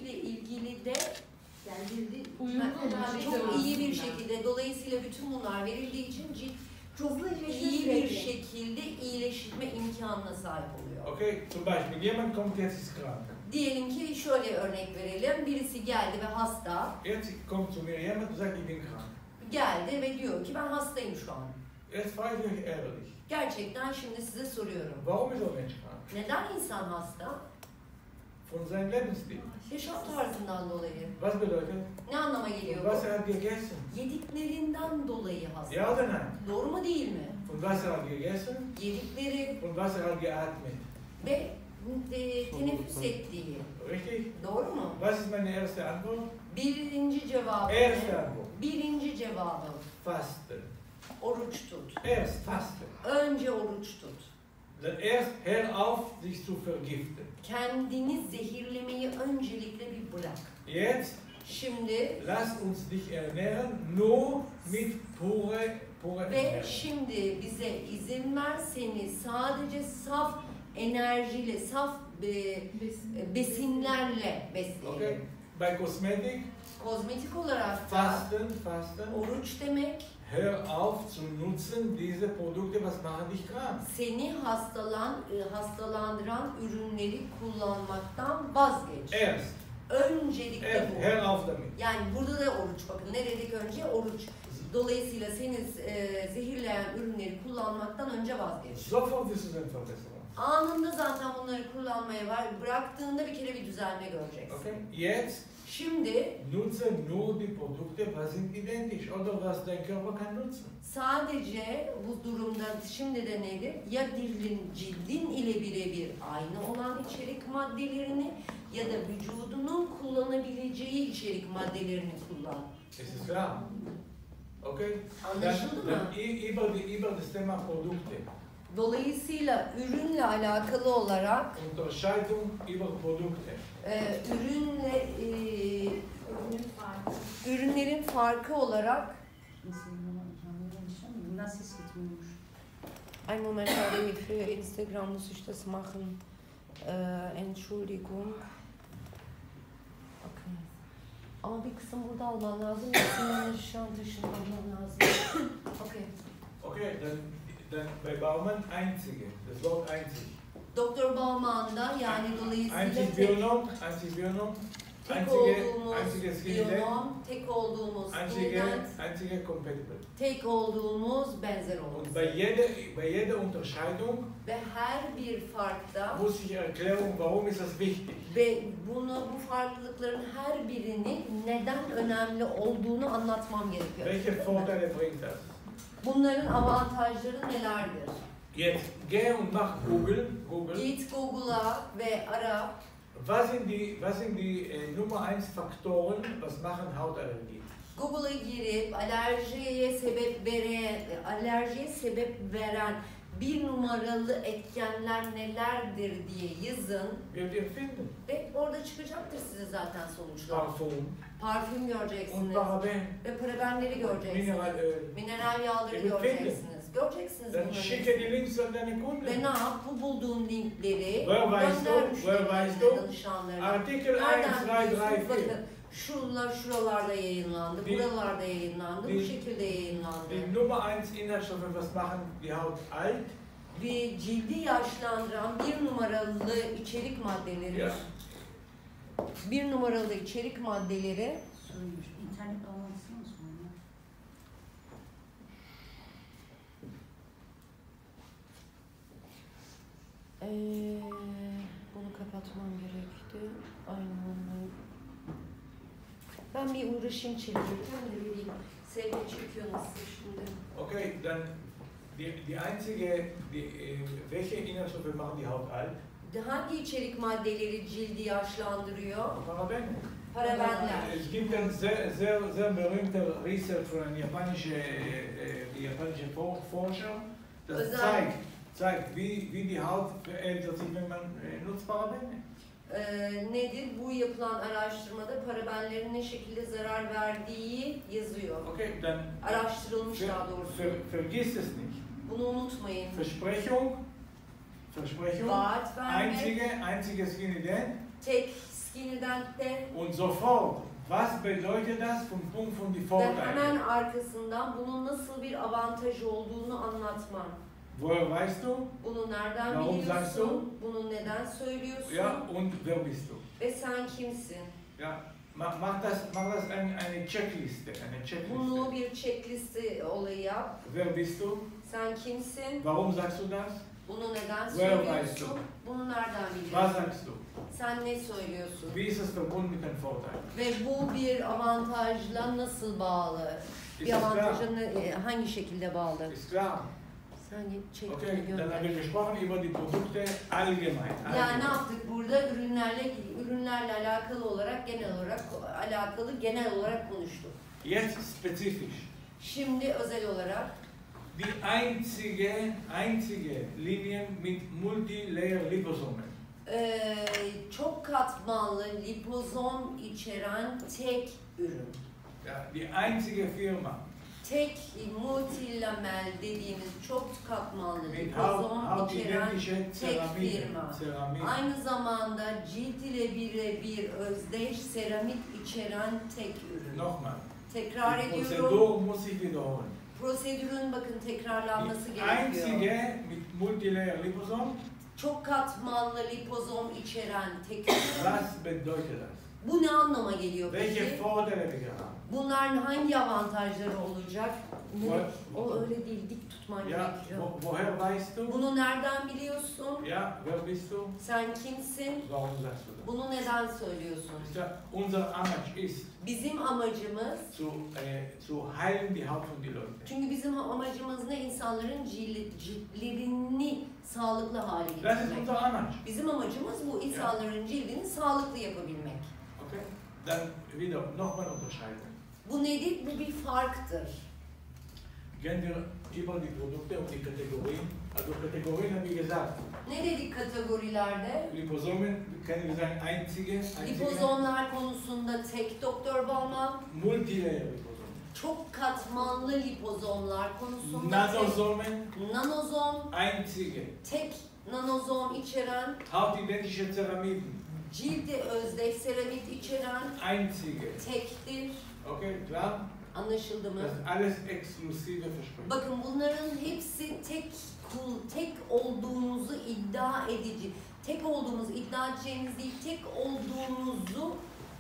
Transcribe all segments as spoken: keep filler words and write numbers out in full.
ile ilgili de yani Uyumlu çok iyi bir şekilde, dolayısıyla bütün bunlar verildiği için cilt çok iyi bir şekilde iyileşme imkanına sahip oluyor. Okay, zum Beispiel, jemand kommt jetzt ist krank. Diyelim ki şöyle örnek verelim, birisi geldi ve hasta. Jetzt kommt zu mir jemand und sagt, ich bin krank. Geldi ve diyor ki ben hastayım şu an. Jetzt frage ich euch ehrlich. Gerçekten şimdi size soruyorum. Warum ist der Mensch krank? Neden insan hasta? Von seinem Lebensstil. Yaşam tarzından dolayı. Was bedeutet? Ne anlama geliyor Was bu? er hat gegessen? Yediklerinden dolayı hasta. Ja oder nein? Doğru mu değil mi? Und was er hat gegessen? Yedikleri Und was er hat geatmet. ve e, teneffüs ettiği. Richtig? Doğru mu? Was ist meine erste Antwort? Birinci cevabı. Erste Antwort. Birinci cevabı. Fasten. Oruç tut. Erst fasten. Önce oruç tut. Dann erst hör auf, sich zu vergiften. Kendini zehirlemeyi öncelikle bir bırak. Jetzt Şimdi lass uns dich ernähren, nur mit pure, pure ve Ernährung. şimdi bize izin ver seni sadece saf enerjiyle, saf e, besinlerle besleyelim. Okay? Bei Kosmetik, Kozmetik olarak da fasten, fasten. oruç demek Hör auf zu nutzen diese Produkte, was machen dich krank. seni hastalan, e, hastalandıran ürünleri kullanmaktan vazgeç. Erst, Öncelikle erst, bu. hör auf damit. Yani burada da oruç, bakın ne dedik önce? Oruç. Dolayısıyla seni e, zehirleyen ürünleri kullanmaktan önce vazgeç. Sofort ist es eine Verbesserung. Anında zaten bunları kullanmaya var. Bıraktığında bir kere bir düzelme göreceksin. Okay? Jetzt Şimdi nutze nur die Produkte, was sind identisch oder was dein Körper kann nutzen. sadece bu durumda şimdi de nedir? Ya dilin, cildin ile birebir aynı olan içerik maddelerini ya da vücudunun kullanabileceği içerik maddelerini kullan. Es ist klar. Okay? Anlaşıldı Dann, mı? dann i- über, die, über das Thema Produkte. Dolayısıyla ürünle alakalı olarak Unterscheidung über Produkte. e, ürünle e, ürünlerin farkı olarak Nasıl gitmiyormuş? ein Moment, Ari, für Instagram muss ich das machen. Äh, Entschuldigung. Okay. Ama bir kısım burada alman lazım. Resimleri şu an dışında alman lazım. Okay. Okay, dann, dann bei Baumann einzige, das Wort einzig. Doktor Bauman'da yani dolayısıyla Einzig tek, Bionom, einzig Bionom, tek einzige, olduğumuz einzige Skinident, biyonom, tek olduğumuz einzige, skinident, einzige Compatible. tek olduğumuz benzer olması. Und bei jeder, bei jeder Unterscheidung Ve her bir farkta muss ich erklären, warum ist das wichtig. ve bunu bu farklılıkların her birini neden önemli olduğunu anlatmam gerekiyor. Welche Vorteile bringt das? Bunların avantajları nelerdir? Jetzt geh und mach Google, Google. Git Google'a ve ara Was sind die, was sind die äh, Nummer eins Faktoren, was machen Hautallergie? Google'a girip alerjiye sebep veren, alerjiye sebep veren bir numaralı etkenler nelerdir diye yazın Werdet ihr finden. ve orada çıkacaktır size zaten sonuçlar. Parfum Parfüm und göreceksiniz Paraben, ve parabenleri göreceksiniz. Mineralöl. Mineral yağları Evet, göreceksiniz. Göreceksiniz Dann bunları. schicke die Links an deine Ve Kunden. ne yap? Bu bulduğun linkleri Where weißt du? gönder Where weißt müşterilerine, du? danışanlarına. Artikel eins, Nereden zwei, drei, biliyorsunuz? vier. Bakın şunlar şuralarda yayınlandı, Die- buralarda yayınlandı, bu die- şekilde yayınlandı. Die Nummer eins Inhaltsstoffe, was machen die Haut alt? Ve cildi yaşlandıran bir numaralı içerik maddeleri, Ja. bir numaralı içerik maddeleri Soruymuş. İnternet bağlantısını mı soruyor? Ee, bunu kapatmam gerekti. Aynen. Ben bir uğraşayım çekiyorum. Ne bileyim. Sevgi çekiyor nasıl şimdi? Okay, dann die, die einzige, die, äh, welche Inhaltsstoffe machen die Haut alt? Hangi içerik maddeleri cildi yaşlandırıyor? Paraben. Parabenler. Es gibt ein sehr, sehr, sehr berühmter Research von einem japanischen, äh, japanischen For- Forscher, das Özel- zeigt, zeigt wie, wie die Haut verändert sich, wenn man äh, nutzt Parabene. Ee, nedir? Bu yapılan araştırmada parabenlerin ne şekilde zarar verdiği yazıyor. Okay, dann Araştırılmış ver, daha doğrusu. ver, vergiss es nicht. Bunu unutmayın. Versprechung, Versprechung, Vaat vermek, einzige, einziges Ingredienz, tek Skinny-Dent'te Und sofort, was bedeutet das vom Punkt von die ve Vorteile? hemen arkasından bunun nasıl bir avantajı olduğunu anlatman. Woher weißt du? Bunu nereden Warum sagst du? biliyorsun? Bunu neden söylüyorsun? Ja, und wer bist du? Ve sen kimsin? Ja, mach, mach das, mach das eine, eine Checkliste, eine Bunu Checkliste. bir checkliste olayı yap. Wer bist du? Sen kimsin? Warum sagst du das? Bunu neden Where weißt söylüyorsun? Bunu nereden Was biliyorsun? sagst du? Sen ne söylüyorsun? Wie ist es verbunden mit dem Vorteil? Ve bu bir avantajla nasıl bağlı? Ist Bir das klar? avantajla e, hangi şekilde bağlı? Ist klar. Sen çek Okay, dann gönder. haben wir gesprochen über die Produkte allgemein. Yani ne allgemein. yaptık burada? Ürünlerle ürünlerle alakalı olarak genel olarak alakalı genel olarak konuştuk. Jetzt spezifisch. Şimdi özel olarak Die einzige, einzige Linien mit Multilayer Liposomen. e, çok katmanlı lipozom içeren tek ürün. Ja, die einzige Firma Tek multilamel dediğimiz çok katmanlı mit lipozom haut, içeren hautidentische tek Ceramide. firma. Ceramide. Aynı zamanda cilt ile birebir özdeş seramik içeren tek ürün. Nochmal. Tekrar Die ediyorum. Prozedur muss ich wiederholen. Prosedürün bakın tekrarlanması Die gerekiyor. einzige mit Multilayer Liposom, Çok katmanlı lipozom içeren tek ürün. was bedeutet das? Bu ne anlama geliyor Welche peki? Vorteile wir haben? Bunların hangi avantajları olacak? Ne? Var. O öyle değil, dik tutman Ja, gerekiyor. wo, woher weißt du? Bunu nereden biliyorsun? Ja, wer bist du? Sen kimsin? Warum sagst du das? Bunu neden söylüyorsun? Ist ja, unser Amaç ist, Bizim amacımız, zu, äh, zu heilen die Haut von die Leute. çünkü bizim amacımız ne? İnsanların cilt, ciltlerini sağlıklı hale Das ist getirmek. unser Amaç. Bizim amacımız bu insanların cildini sağlıklı yapabilmek. Okay? Dann wieder nochmal unterscheiden. Bu nedir? Bu bir farktır. Gehen wir über die Produkte und die Kategorien. Also Kategorien habe ich gesagt. Ne dedik kategorilerde? Liposomen, können wir sagen, einzige, einzige Lipozomlar konusunda tek Doktor Baumann, Multilayer Liposomen. çok katmanlı lipozomlar konusunda Nanosomen, tek, nanozom, einzige. tek nanozom içeren, Hautidentische Ceramiden, cilde özdeş seramik içeren einzige. tektir. Okay, klar? Anlaşıldı mı? Das ist alles exklusive Versprechen. Bakın bunların hepsi tek kul, tek olduğumuzu iddia edici. Tek olduğumuzu iddia edeceğimiz değil, tek olduğumuzu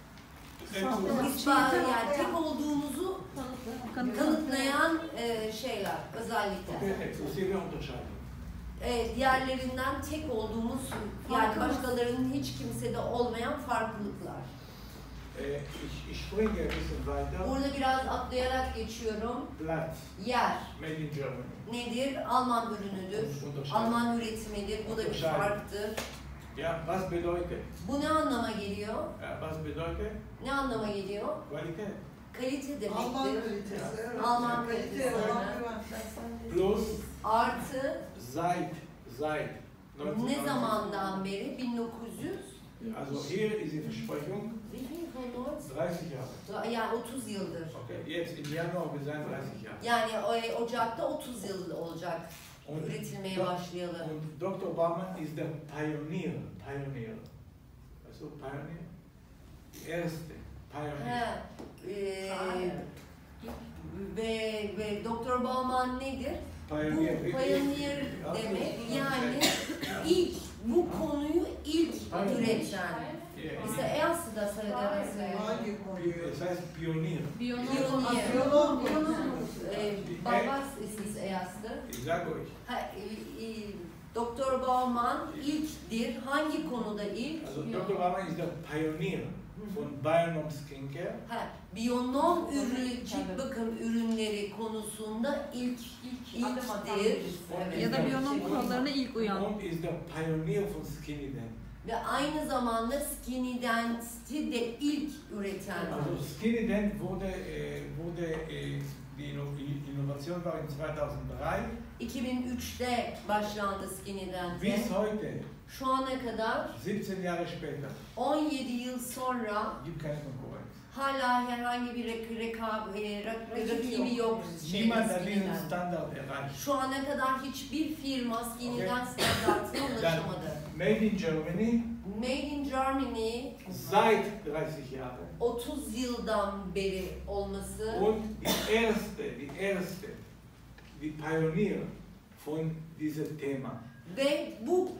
ispat, yani tek olduğumuzu kanıtlayan e, şeyler, özellikler. Okay, exklusive Unterscheidung. E, diğerlerinden tek olduğumuz, yani başkalarının hiç kimsede olmayan farklılıklar. Äh, ich, ich springe ein bisschen weiter. Burada biraz atlayarak geçiyorum. Platz, Yer made in Germany. nedir? Alman ürünüdür. Unterscheidung. Alman üretimidir. Bu da bir Unterscheidung. farktır. Ja, was bedeutet? Bu ne anlama geliyor? Ja, was bedeutet? Ne anlama geliyor? Qualität. Kalite Alman demektir. kalitesi. evet. Alman kalite, kalitesi. Alman güven. Plus Artı seit, seit ne neunzehnhundertneunzig. zamandan beri? bin dokuz yüz Also hier ist die Versprechung dreißig Jahre. yani otuz yıldır. Okay, jetzt im Januar wir sein dreißig Jahre. Yani o- Ocak'ta otuz yıl olacak Und, üretilmeye Do- başlayalı. und Doktor Baumann ist der Pionier. Pionier. Also Pionier? Die erste Pionier. He, e, ve, ve Doktor Baumann nedir? Bu Pioneer. pioneer demek, yani ilk bu konuyu ilk üreten. Yeah, Ise erste das er der Hangi konuyu? Es heißt Pionier. Pionier. Biyolog mu? Äh, was ist das erste? Ich sage euch. Ha, e, e, Doktor Baumann ilktir. Hangi konuda ilk? Also Doktor Baumann ist der Pionier von Bionom Skincare. Ha, biyonom ürü, cilt bakım ürünleri konusunda ilk ilktir. Evet. Ya da biyonom kurallarına ilk uyan. Und ist der Pionier von Skinny Dent. Ve aynı zamanda Skinny Dent'i de ilk üreten. Also Skinny Dent wurde, äh, wurde äh, die Inno- Innovation war in zweitausenddrei. iki bin üçte başlandı Skinny Bis Dent'e. heute, Şu ana kadar siebzehn Jahre später, on yedi yıl sonra gibt keine Konkurrenz. hala herhangi bir rak reka- e, rak- rakibi yok. Niemand hat Skinny diesen Dent. Standard erreicht. Şu ana kadar hiçbir firma Skinny Okay. Dent standartına Dann ulaşamadı. Made in Germany, Made in Germany seit dreißig Jahren. otuz yıldan beri olması Und die erste, die erste, die Pionier von diesem Thema. ve bu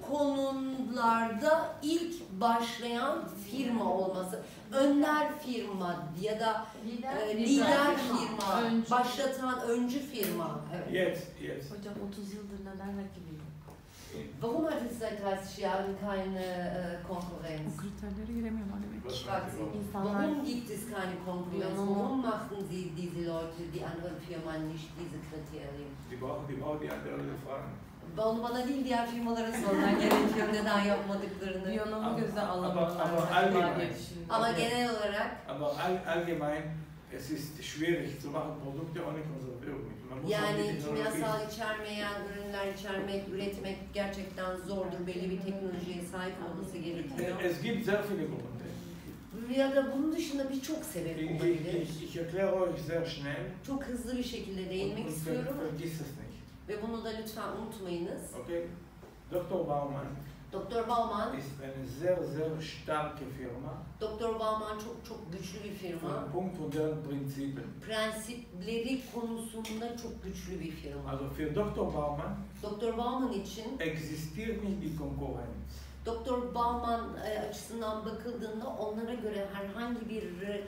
konularda ilk başlayan firma olması, önder firma ya da e, lider firma, Öncü. başlatan öncü firma. Evet. Jetzt, jetzt. Hocam otuz yıldır neden rakibi yok? Warum hat es seit dreißig Jahren keine äh, Konkurrenz? Bu kriterlere giremiyorlar demek ki. Was Fragt meint sie. ihr? İnsanlar Warum gibt es keine Konkurrenz? Ja. Warum machten sie diese Leute, die anderen Firmen nicht diese Kriterien? Die brauchen, die brauchen die andere fragen. Onu bana değil diğer firmalara sorman gerekiyor neden yapmadıklarını. Biyonomu göze Ama- alamıyorlar ama acaba allgemein. diye düşündüm. Ama genel olarak Aber all, allgemein, es ist schwierig zu machen Produkte ohne Konservierung. Man muss auch yani die Technologie- kimyasal içermeyen ürünler içermek, üretmek gerçekten zordur. Belli bir teknolojiye sahip olması gerekiyor. Es gibt sehr viele Gründe. Ya da bunun dışında birçok sebep Ich, olabilir. ich, ich erkläre euch sehr schnell Çok hızlı bir şekilde und, değinmek und ver- istiyorum vergiss es nicht. ve bunu da lütfen unutmayınız. Okay? Doktor Baumann Doktor Baumann, ist eine sehr, sehr starke Firma Doktor Baumann çok çok güçlü bir firma. von Punkt und deren Prinzipien. Prensipleri konusunda çok güçlü bir firma. Also für Doktor Baumann Doktor Baumann için, existiert nicht die Konkurrenz. Doktor Baumann e, açısından bakıldığında onlara göre herhangi bir ra-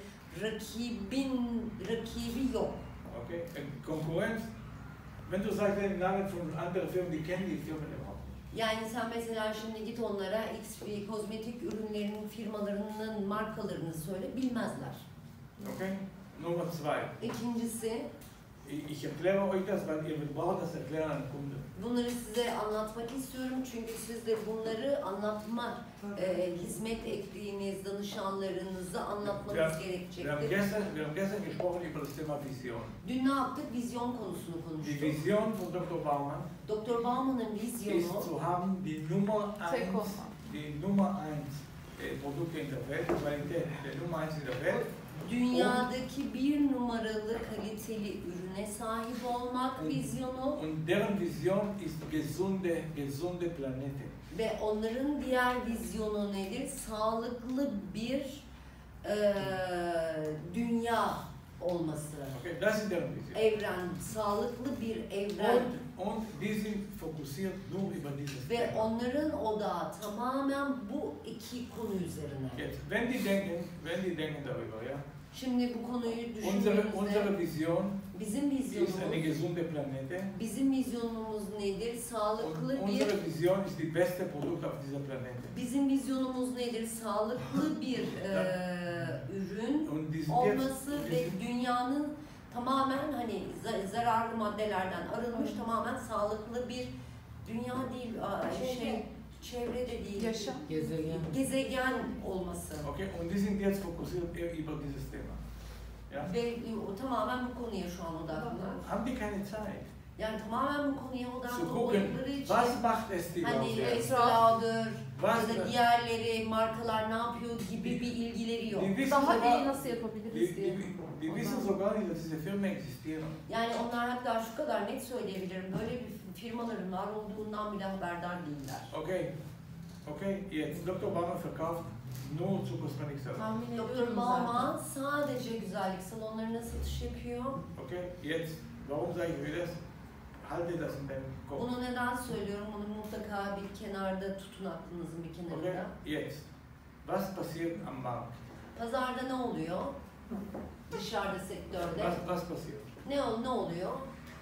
rakibin rakibi yok. Okay? Und Konkurrenz, wenn du sagst den Namen von anderen Firmen, die kennen die Firmen überhaupt nicht. Yani sen mesela şimdi git onlara X bir kozmetik ürünlerinin firmalarının markalarını söyle, bilmezler. Okay? Nummer zwei. İkincisi, Ich ich erkläre euch das, weil ihr braucht das erklären an Kunden. bunları size anlatmak istiyorum çünkü siz de bunları anlatma, e, hizmet ettiğiniz danışanlarınıza anlatmanız Wir haben gerekecektir. gestern, wir haben gestern gesprochen über das Thema Vision. Dün ne yaptık? Vizyon konusunu Die konuştuk. Vision von Doktor Baumann Doktor Bauman'ın ist vizyonu zu haben die Nummer Tek eins, olma. die Nummer eins äh, Produkte in der Welt, Qualität, der Nummer eins in der Welt. dünyadaki bir numaralı kaliteli ürüne sahip olmak vizyonu Und deren Vision ist gesunde, gesunde Planete. ve onların diğer vizyonu nedir? Sağlıklı bir e, dünya olması. Okay, das ist deren Vision. Evren, sağlıklı bir evren Und, und die sind fokussiert nur über dieses ve Thema. onların odağı tamamen bu iki konu üzerine. Jetzt, wenn die denken, wenn die denken darüber, ja, Şimdi bu konuyu unsere, düşündüğümüzde unsere Vision bizim ist eine vizyonumuz, gesunde Planete. bizim vizyonumuz nedir? Und Sağlıklı bir, unsere Vision ist die beste Produkt auf dieser Planete. bizim vizyonumuz nedir? Sağlıklı bir e, ürün Und die sind olması jetzt, die ve sind, dünyanın tamamen hani za- zararlı maddelerden arınmış, tamamen sağlıklı bir dünya değil, a, şey, çevre de değil, Yaşam. Gezegen. gezegen olması. okay, und die sind jetzt fokussiert über dieses Thema. Ja? Ve o tamamen bu konuya şu an odaklılar. Haben die keine Zeit Yani tamamen bu konuya zu odaklı gucken, oldukları için was macht es die hani Leute? Estée Lauder Was, ya da diğerleri markalar ne yapıyor gibi bir ilgileri yok. die wissen Daha sogar, iyi nasıl die, yapabiliriz diye. die, die wissen sogar nicht, dass diese Firmen existieren. Yani onlar hatta şu kadar net söyleyebilirim, böyle bir firmaların var olduğundan bile haberdar değiller. Okay, okay, jetzt, Doktor Baumann verkauft nur zu Cosmetic Salon. Tahmin Doktor ediyorum Baumann sadece güzellik salonlarına satış yapıyor. Okay, jetzt, warum sage ich euch das? Halte das in deinem Kopf. Bunu neden söylüyorum? Bunu mutlaka bir kenarda tutun, aklınızın bir Okay, kenarında. jetzt, was passiert am Markt? Pazarda ne oluyor? Dışarıda sektörde. Was, was passiert? Ne, ol- ne oluyor?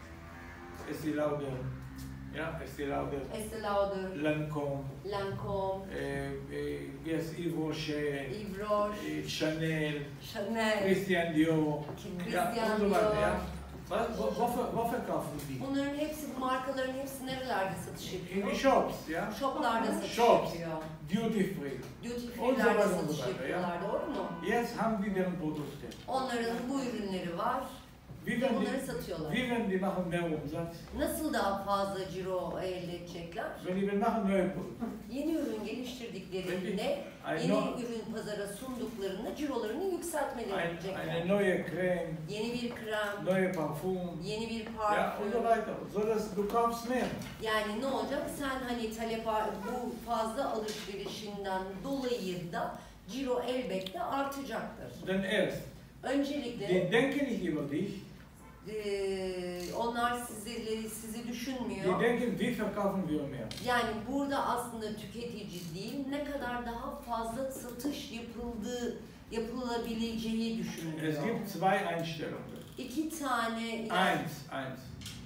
Estée Lauder, ja, Estée Lauder, Estée Lauder, Lancôme, Lancôme, äh, äh, wie heißt Yves Rocher, Yves Rocher, äh, Chanel, Chanel, Christian Dior, ja, Christian und so weiter, Dior. ja. Was, wo, wo, ver- wo verkaufen die? Bunların hepsi, bu markaların hepsi nerelerde satış In yapıyor? die Shops, ja? Shoplarda satış Shops. yapıyor. Duty free. Duty Und so free'lerde weiter und so satış weiter, ja. yapıyorlar, doğru mu? Jetzt haben die deren Produkte. Onların bu ürünleri var Wie ve werden bunları die, satıyorlar. wie werden die machen mehr Umsatz? Nasıl daha fazla ciro elde edecekler? Wenn die wir machen neue Yeni ürün geliştirdiklerinde, I yeni know, ürün pazara sunduklarında cirolarını I yükseltmeleri Ein, yapacaklar. eine neue Creme, Yeni bir krem, neue Parfum. yeni bir Ja, parfüm. und so weiter. So dass du kaufst mehr. Yani ne olacak? Sen hani talep bu fazla alışverişinden dolayı da ciro elbette artacaktır. Denn erst, Öncelikle die denken nicht über dich, eee, onlar sizi, sizi die düşünmüyor. denken, wie verkaufen wir mehr. Yani burada aslında tüketici değil, ne kadar daha fazla satış yapıldığı, yapılabileceği Es düşünülüyor. gibt zwei Einstellungen. İki tane yani Eins, eins.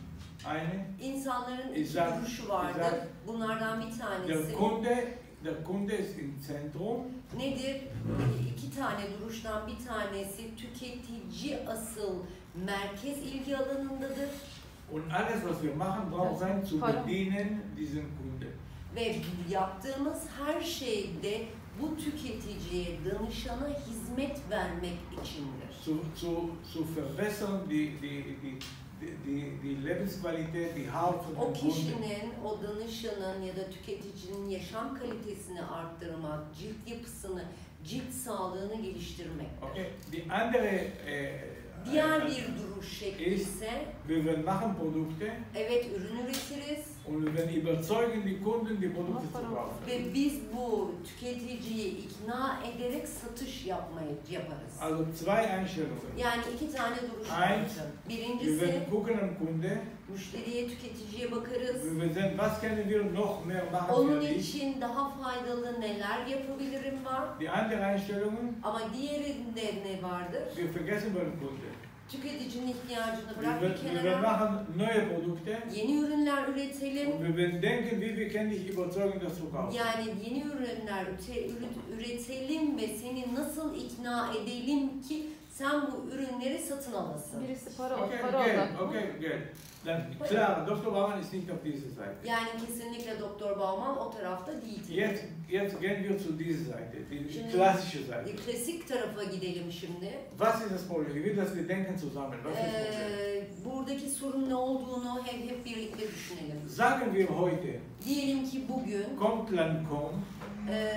Eine, insanların Ich iki sag- duruşu vardır. ich sag- Bunlardan bir der tanesi Kunde, der Kunde ist im Zentrum. nedir? İki tane duruştan bir tanesi tüketici asıl merkez ilgi alanındadır. Und alles, was wir machen, braucht sein zu Pardon. bedienen diesen Kunde. Ve yaptığımız her şeyde bu tüketiciye, danışana hizmet vermek içindir. Zu, zu, zu verbessern die, die, die, die, die Lebensqualität, die Haut von O dem Kunden. kişinin, o danışanın ya da tüketicinin yaşam kalitesini arttırmak, cilt yapısını, cilt sağlığını geliştirmek. Okay. Die andere, äh, Diğer äh, bir duruş şekli ist- ise, wir werden machen Produkte evet ürün üretiriz und wir werden überzeugen die Kunden, die Produkte zu kaufen. ve biz bu tüketiciyi ikna ederek satış yapmayı yaparız. Also zwei Einstellungen. Yani iki tane duruş Eins, var. Wir Birincisi, werden gucken am Kunde, müşteriye, tüketiciye bakarız. wir werden sehen, was können wir noch mehr machen Onun für dich. için daha faydalı neler yapabilirim var. Die andere Einstellungen, Ama diğerinde ne vardır? wir vergessen wir den Kunde. Tüketicinin ihtiyacını Wir, bırak bir werden- wir werden kenara. machen neue Produkte Yeni ürünler üretelim. und wir werden denken, wie wir können dich überzeugen, das zu kaufen. Yani yeni ürünler üte- üret- üretelim ve seni nasıl ikna edelim ki sen bu ürünleri satın alasın. Birisi para, Okay, para Geld, odaklı. okay, Geld. Dann, klar, Doktor Baumann ist nicht auf dieser Seite. Yani kesinlikle Doktor Bauman o tarafta değil. Jetzt, jetzt gehen wir zu dieser Seite, die Şimdi- klassische Seite. Klasik tarafa gidelim şimdi. Was ist das Problem? Ich will, dass wir denken zusammen. Was ist das Problem? Ee, buradaki sorun ne olduğunu hep, hep birlikte düşünelim. Sagen wir heute, Diyelim ki bugün kommt Lancôme, Äh,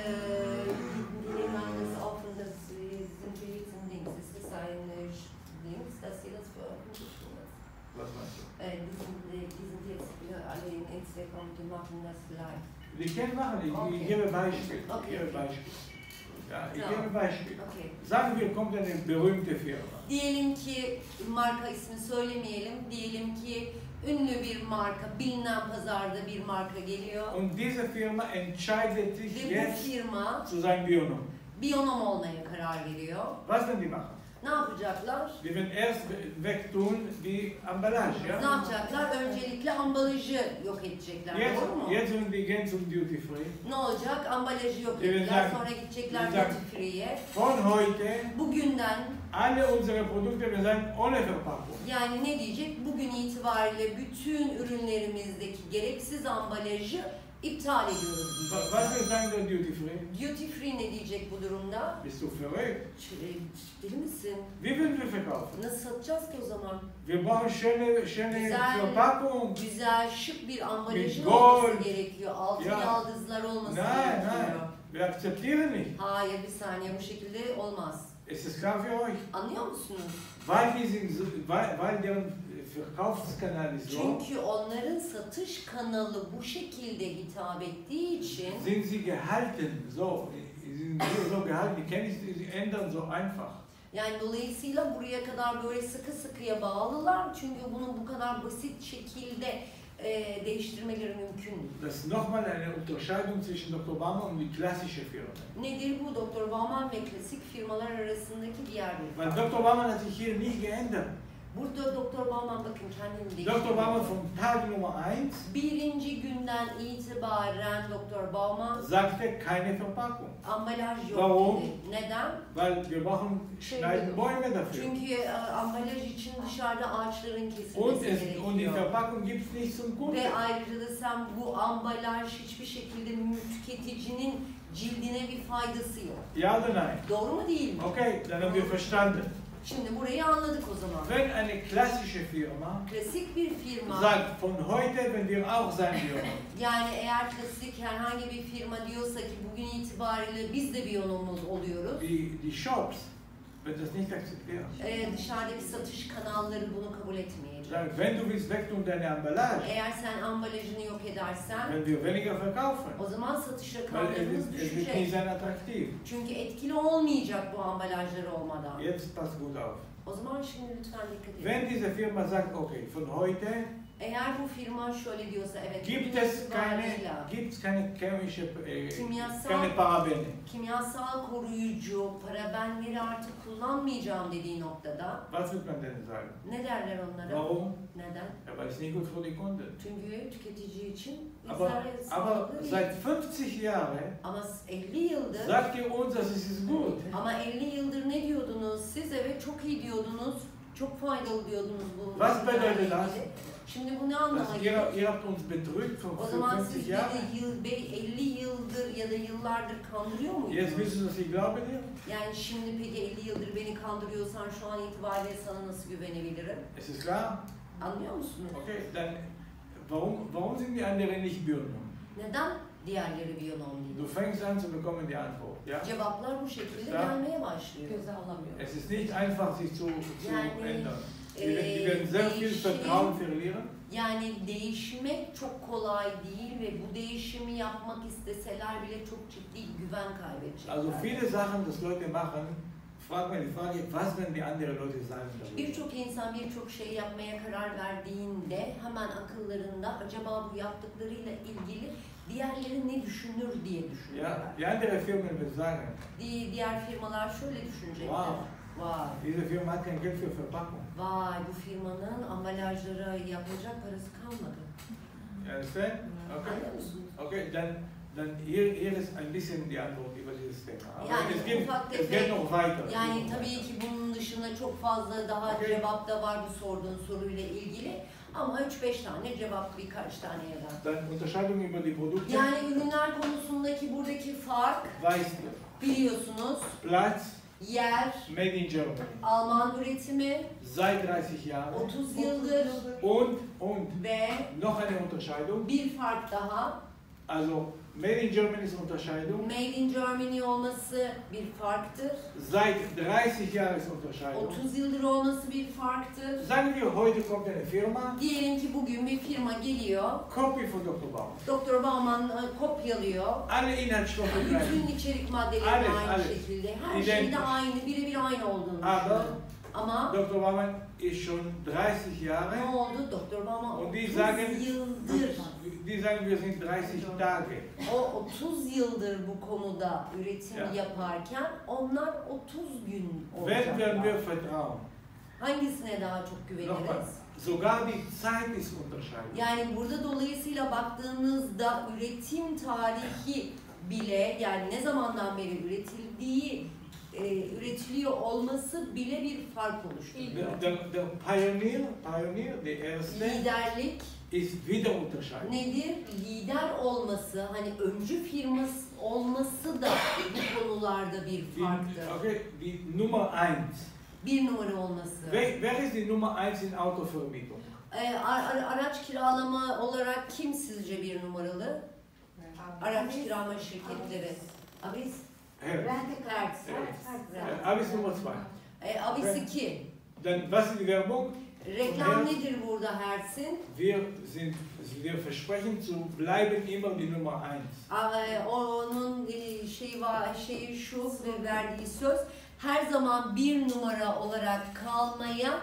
die nehmen das auf und das sind wir jetzt im Links. Es ist ein äh, Links, dass sie das veröffentlichen. was meinst du? Äh, die, sind, die sind jetzt wieder alle in Instagram, die machen das live. Wir können machen, ich, Okay. ich gebe Beispiel. Ich Okay. gebe Beispiel. Ja, ich Ja. gebe Beispiel. Okay. Sagen wir, kommt eine berühmte Firma. Diyelim ki marka ismi söylemeyelim. Diyelim ki ünlü bir marka, bilinen pazarda bir marka geliyor. Und diese Firma entscheidet sich Ve bu jetzt firma zu sein Bionom. biyonom olmaya karar veriyor. Was werden die machen? Ne yapacaklar? Wir werden erst wegtun die Emballage. Ne Ja? yapacaklar? Öncelikle ambalajı yok edecekler. Jetzt, Doğru mu? jetzt werden die gehen zum Duty Free. Ne olacak? Ambalajı yok Evet, edecekler. zaten- Sonra gidecekler zaten- duty free'ye. Von heute, Bugünden alle unsere Produkte wir sein ohne Verpackung. yani ne diyecek? Bugün itibariyle bütün ürünlerimizdeki gereksiz ambalajı iptal ediyoruz Wa- Was diyecekler. will sagen der Duty Free? Duty free ne diyecek bu durumda? Bist du verrückt? Ç- Deli misin? Wie wollen wir verkaufen? Nasıl satacağız ki o zaman? Wir brauchen schöne, schöne Güzel. Verpackung. Güzel, şık bir ambalajı Mit olması gold. gerekiyor. Altın Ya. yaldızlar olması Nein, gerekiyor. nein, wir akzeptieren nicht. Hayır, bir saniye, bu şekilde olmaz. Es ist klar für euch. Anlıyor musunuz? Weil, die sind so, weil, weil deren Verkaufskanal ist so, Çünkü onların satış kanalı bu şekilde hitap ettiği için sind sie gehalten so. Sie sind so, so gehalten, die können sich die ändern so einfach. yani dolayısıyla buraya kadar böyle sıkı sıkıya bağlılar. Çünkü bunu bu kadar basit şekilde e, değiştirmeleri mümkün değil. Das ist nochmal eine Unterscheidung zwischen Doktor Baumann und die klassische Firma. Nedir bu? Doktor Bauman ve klasik firmalar arasındaki diğer bir Weil fark. Doktor Baumann hat sich hier nicht geändert. Burada Doktor Bauman bakın kendini Doktor Baumann değiştiriyor. vom Tag Nummer eins Birinci günden itibaren Doktor Bauman sagte keine Verpackung. ambalaj yok Warum? dedi. Neden? Weil wir brauchen Şey schneiden dedim. Bäume dafür. Çünkü e, ambalaj için dışarıda ağaçların Und, kesilmesi es, und die gerekiyor. Verpackung gibt es nicht zum Kunden. Ve ayrıca da sen bu ambalaj hiçbir şekilde tüketicinin cildine bir faydası yok. Ja oder nein? Doğru mu değil mi? Okay, dann haben wir verstanden. Şimdi burayı anladık o zaman. Wenn eine klassische Firma Klasik bir firma, sagt, von heute werden wir auch sein Bionom. yani eğer klasik herhangi bir firma diyorsa ki bugün itibariyle biz de biyonomuz oluyoruz. Die, die Shops, wird das nicht akzeptieren. Ee, dışarıdaki satış kanalları bunu kabul etmeyecek. Sagen, wenn du willst wegtun deine Emballage, Eğer sen ambalajını yok edersen wenn wir weniger verkaufen, o zaman satış weil es, rakamlarımız ist- es wird nicht düşecek. sein attraktiv. Çünkü etkili olmayacak bu ambalajlar olmadan. Jetzt pass gut auf. O zaman şimdi lütfen dikkat edin. Wenn diese Firma sagt, okay, von heute Eğer bu firma şöyle diyorsa evet gibt bugün es keine, itibariyle gibt es keine chemische, äh, Kimyasal- keine Parabene. kimyasal koruyucu, parabenleri artık kullanmayacağım dediği noktada Was wird man denn sagen? ne derler onlara? Warum? Neden? Ja, weil es nicht gut für die Kunden. Çünkü tüketici için Aber, zararlı, aber sağlıklı değil. seit fünfzig Jahren Ama elli yıldır sagt ihr uns, dass es ist gut. ama elli yıldır ne diyordunuz? Siz evet çok iyi diyordunuz. Çok faydalı diyordunuz bu. Was ürünlerle bedeutet das? ilgili. Şimdi bu ne anlama Das, ihr, geliyor? ihr habt uns betrügt O vor zaman fünfzig siz Jahren. beni yıl, be- elli yıldır ya da yıllardır kandırıyor Jetzt muydunuz? wissen Sie, dass ich glaube dir. Yani şimdi peki elli yıldır beni kandırıyorsan şu an itibariyle sana nasıl güvenebilirim? Es ist klar? Anlıyor musunuz? Okay, dann warum, warum sind die anderen nicht Bionom? Neden diğerleri biyonom Du değil? fängst an zu bekommen die Antwort. Ja? Cevaplar bu şekilde Ya. gelmeye başlıyor. Göze alamıyor. Es ist nicht einfach, sich zu, zu Yani, ändern. e, Die, werden- die werden sehr viel değişim- Vertrauen verlieren. Yani değişmek çok kolay değil ve bu değişimi yapmak isteseler bile çok ciddi güven kaybedecekler. Also viele Sachen, das Leute machen, fragt man die Frage, was werden die anderen Leute sagen darüber? Birçok insan birçok şey yapmaya karar verdiğinde hemen akıllarında acaba bu yaptıklarıyla ilgili diğerleri ne düşünür diye düşünüyorlar. Ja, die andere Firmen werden sagen, Di- Diğer firmalar şöyle düşünecekler. Wow. Vay, diese Firma hat kein Geld für Verpackung. vay bu firmanın ambalajlara yapacak parası kalmadı. You understand? Okay. Anlıyor musunuz? Okay, dann, dann hier, hier ist ein bisschen die Antwort über dieses Thema. Aber Yani es, gibt, ufak es tefek- geht noch weiter. Yani tabii ki bunun dışında çok fazla daha Okay. cevap da var bu sorduğun soruyla ilgili. Ama üç beş tane cevap birkaç tane ya da. Dann Unterscheidung über die Produkte. Yani ürünler konusundaki buradaki fark Weißt du, biliyorsunuz Platz, yer, made in Germany. Alman üretimi Seit dreißig Jahren. otuz yıldır Und, und ve noch eine Unterscheidung. bir fark daha Also, made in Germany ist Unterscheidung. Made in Germany olması bir farktır. Seit dreißig Jahren ist Unterscheidung. otuz yıldır olması bir farktır. Sagen wir, heute kommt eine Firma, Diyelim ki bugün bir firma geliyor, Copy von Doktor Baumann. Doktor Baumann e, kopyalıyor. Alle Inhaltsstoffe gleich. Bütün içerik maddeleri Alles, aynı alles. şekilde. Her Identisch. şeyde aynı, birebir aynı olduğunu Aber düşünüyorum. Ama Doktor Baumann ist schon dreißig ne Jahre. oldu? Doktor Baumann Und die otuz sagen, yıldır, die sagen, wir sind dreißig Tage. o otuz yıldır bu konuda üretim Ya. yaparken onlar otuz gün Wenn werden wir olacaklar. vertrauen? Hangisine daha çok Nochmal, güveniriz? sogar die Zeit ist unterscheidend. Yani burada dolayısıyla baktığınızda üretim tarihi bile, yani ne zamandan beri üretildiği, e, üretiliyor olması bile bir fark oluşturuyor. Der, der, der Pionier, Pionier, der erste, Liderlik ist wieder unterscheidend. nedir? Lider olması, hani öncü firması olması da bu konularda bir Die, farktır. okay, die Nummer eins. Bir numara olması. Wer, wer ist die Nummer eins in Autovermietung? E, ar- ar- araç kiralama olarak kim sizce bir numaralı? Araç kiralama şirketleri. Avis? Hertz. Hertz. Äh, Avis Nummer zwei. E, Avis iki. Dann, was ist die Werbung? Reklam nedir burada Hertz'in? Wir, sind, wir versprechen zu bleiben immer die Nummer eins. A- e, Onun e, şeyi var, şeyi şu ve verdiği söz, her zaman bir numara olarak kalmaya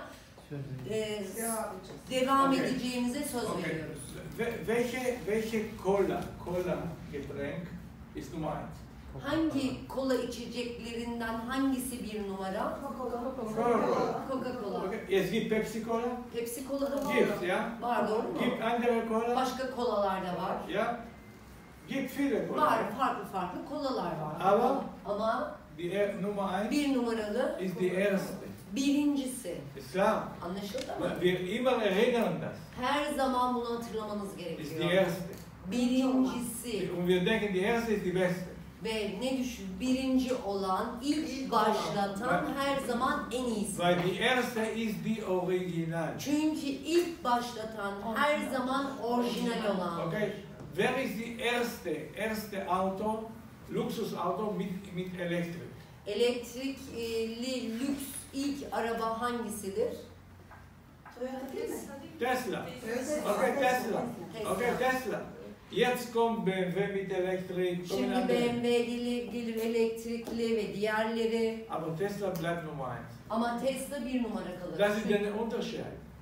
e, devam Okay. edeceğimize söz Okay. veriyoruz. Wel- Welche, welche Cola, Cola Getränk ist Nummer eins? Hangi kola içeceklerinden hangisi bir numara? Coca-Cola. Coca-Cola. Okay. Es gibt Pepsi Cola, Pepsi Cola da var. gibt ja. Var, doğru mu? Gibt andere Cola, Başka kolalar da var. ja. Gibt viele Cola. Var, farklı farklı kolalar var. Ama- Ama Die er, Nummer eins bir numaralı ist die erste. birincisi. Ist klar. Anlaşıldı mı? Wir immer erinnern das. Her zaman bunu hatırlamanız Ist die gerekiyor. erste. Birincisi Und wir denken, die erste ist die beste. ve ne düşün? Birinci olan, ilk başlatan her zaman en iyisi. Weil die erste ist die Original. Çünkü ilk başlatan her zaman orijinal olan. Okay. Wer ist die erste, erste Auto, Luxusauto mit, mit Elektrik? Elektrikli lüks araba hangisidir? Toyota değil mi? Tesla. Tesla. Okay, Tesla. Tesla. Okay, Tesla. Jetzt kommt B M W mit Elektrik. kommen Şimdi andere. B M W gelir, gelir elektrikli ve diğerleri. Aber Tesla bleibt Nummer eins. Ama Tesla bir numara kalır. Das ist der Unterschied.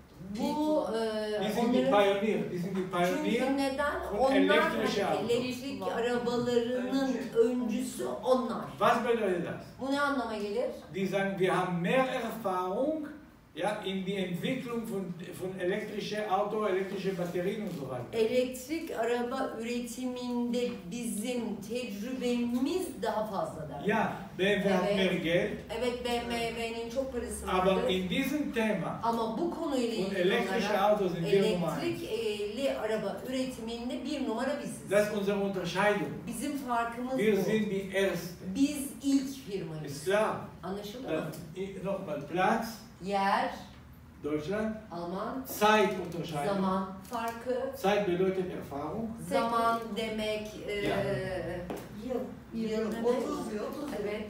Bu e, Die sind die onların Pionier. Die sind die çünkü Pionier. neden? von Onlar elektrische hani Autos. elektrik arabalarının öncüsü onlar. Was bedeutet das? Bu ne anlama gelir? Die sagen, wir haben mehr Erfahrung, ja, in die Entwicklung von, von elektrische Auto, elektrische Batterien und so weiter. Elektrik araba üretiminde bizim tecrübemiz daha fazla der. Ja, B M W hat Evet. mehr Geld, Evet, B M W'nin çok parası aber vardır. in diesem Thema Ama bu konuyla von ilgili elektrische olarak Autos sind wir Nummer eins. elektrikli araba üretiminde bir numara biziz. Das ist unsere Unterscheidung. Bizim farkımız Wir bu. sind die Erste. Biz ilk firmayız. Ist klar? Anlaşıldı mı? Dann, i- nochmal, Platz, Yer, Deutschland, Alman, Zeit Unterscheidung. zaman farkı, Zeit bedeutet Erfahrung. zaman demek, e, Ya. Yıl. Yıl Yıl. demek. otuz yıl. otuz yıl. Evet.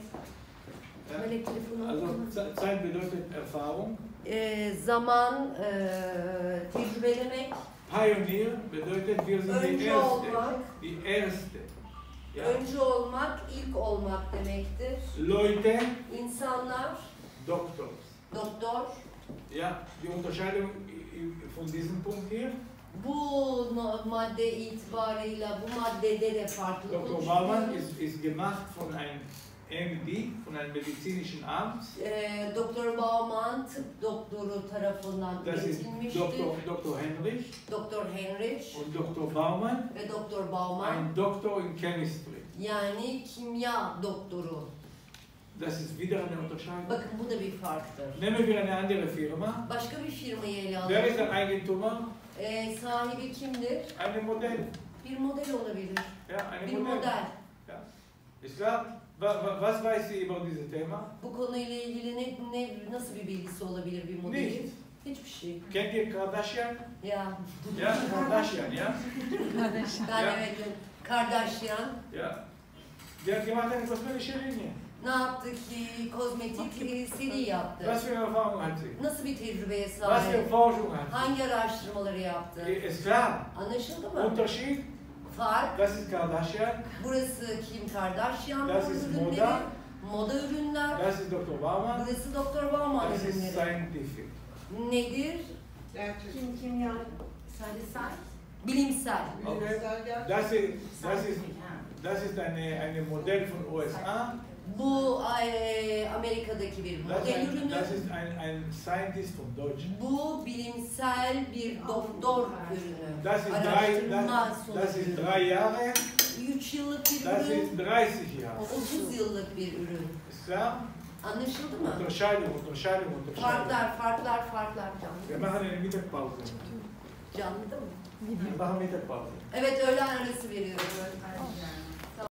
Ja? Melek telefonu Also okuma. Ze- Zeit bedeutet Erfahrung. E, zaman e, tecrübelemek, Pioneer bedeutet wir sind die önce Erste. olmak, Die Erste. Ja? önce olmak, ilk olmak demektir. Leute, İnsanlar, Doctors. doktor, Ja, die Unterscheidung i- i- von diesem Punkt hier. bu no- madde itibarıyla bu maddede de farklı Doktor Baumann ist, ist gemacht von einem M D, von einem medizinischen Amt. E, Doktor Baumann tıp doktoru tarafından Das ist üretilmiştir. Doktor, Doktor Henrich Doktor Henrich und Doktor Baumann, ve Doktor Baumann ein Doktor in Chemistry. yani kimya doktoru. Das ist wieder eine Unterscheidung. Bakın bu da bir farktır. Nehmen wir eine andere Firma. Başka bir firmayı ele Wer ist der alalım. Eigentümer? E, sahibi kimdir? Eine Modell. Bir model olabilir. Ja, eine Bir Modell. model. Ja. Ist klar? Wa- wa- Was weiß sie über dieses Thema? Bu konuyla ilgili ne, ne nasıl bir bilgisi olabilir bir modelin? Nichts. Hiçbir şey. Kennt ihr Kardashian? Ya Ja, Kardashian, ja? Kardeş. ben Ya. evet Kardashian Ja. Die hat gemacht eine kosmetische Linie. ne yaptı ki kozmetik e, seri yaptı. Was für eine Erfahrung hat sie? Nasıl bir tecrübeye Was für sahip? Forschung hat Hangi araştırmaları yaptı? sie? Ist klar. Anlaşıldı mı? Unterschied, Fark. das ist Kardashian, Burası Kim Kardashian Das ist ürünleri. Moda. Moda ürünler. das ist Doktor Baumann, Burası Doktor Baumann das ist ürünleri. scientific. Nedir? Gerçek. Kim kimya? Sadece say. Bilimsel. Okay. Bilimsel gerçek. Das ist, das ist, das ist eine, eine Modell von U S A. Bu e, Amerika'daki bir Das, model ein, ürünü. das ist ein, ein Scientist von Deutschland. Bu bilimsel bir doktor ürünü. Das ist, drei, Araştırma das, das ist sonucu. drei Jahre, üç yıllık bir das ürün, ist dreißig Jahre. otuz yıllık bir ürün. Ist klar? Anlaşıldı mı? Unterscheidung, Unterscheidung, Unterscheidung. Farklar, farklar, farklar Wir canlı. machen eine Mittagspause. Canlı da mı? Wir machen Mittagspause. Evet, öğlen arası veriyoruz. Aynen.